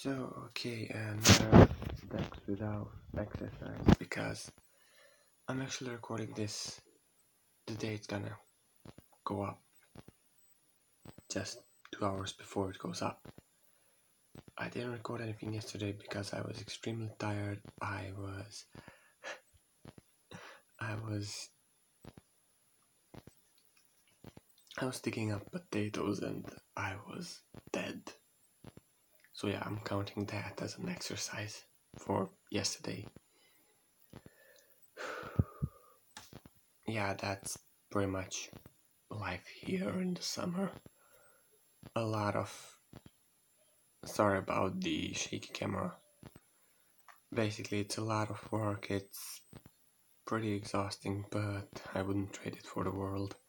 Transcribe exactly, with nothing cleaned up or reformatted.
So, okay, another DEX without exercise because I'm actually recording this the day it's gonna go up, just two hours before it goes up. I didn't record anything yesterday because I was extremely tired. I was I was I was digging up potatoes and I was dead. So yeah, I'm counting that as an exercise for yesterday. Yeah, that's pretty much life here in the summer. A lot of... Sorry about the shaky camera. Basically, it's a lot of work. It's pretty exhausting, but I wouldn't trade it for the world.